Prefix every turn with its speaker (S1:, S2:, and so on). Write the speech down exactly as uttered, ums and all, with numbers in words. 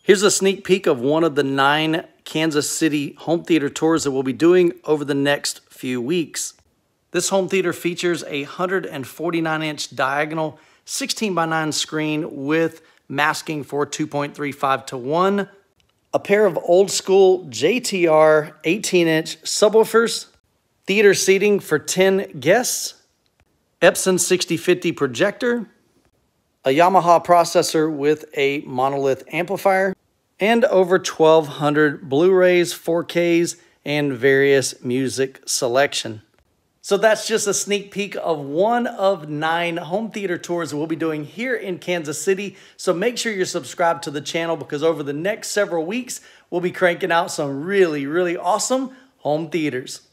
S1: Here's a sneak peek of one of the nine Kansas City home theater tours that we'll be doing over the next few weeks. This home theater features a one hundred forty-nine inch diagonal sixteen by nine screen with masking for two point three five to one, a pair of old school J T R eighteen inch subwoofers, theater seating for ten guests, Epson sixty fifty projector, a Yamaha processor with a monolith amplifier, and over twelve hundred Blu-rays, four Ks, and various music selection. So that's just a sneak peek of one of nine home theater tours that we'll be doing here in Kansas City. So make sure you're subscribed to the channel because over the next several weeks, we'll be cranking out some really, really awesome home theaters.